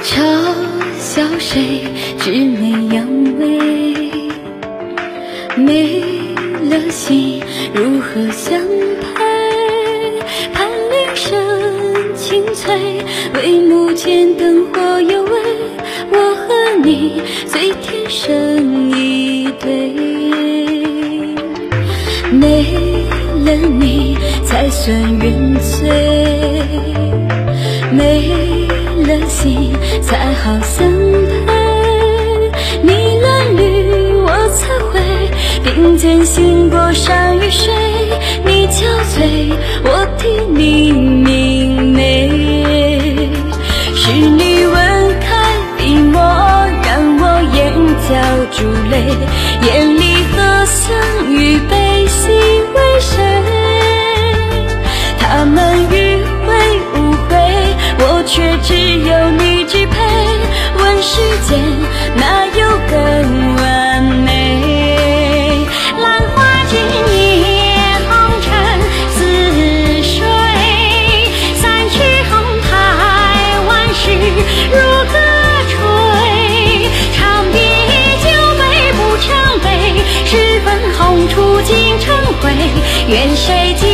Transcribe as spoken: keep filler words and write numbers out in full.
嘲笑谁魑魅魍魅，没了心如何相配？盼铃声清脆，帷幕前灯火幽微，我和你最天生一对。没了你才算原罪，没了心才好相配。你蓝绿我彩绘，并肩行过山与水，你憔悴我替你明媚。是你吻开笔墨，让我眼角珠泪，眼里和相与悲喜为谁？他们迂回无悔，我却只有你支配。问世间哪有更完美？兰花尽夜红尘似水，三尺红台万事如歌吹。长别酒杯不成杯，十分红烛尽成灰，愿谁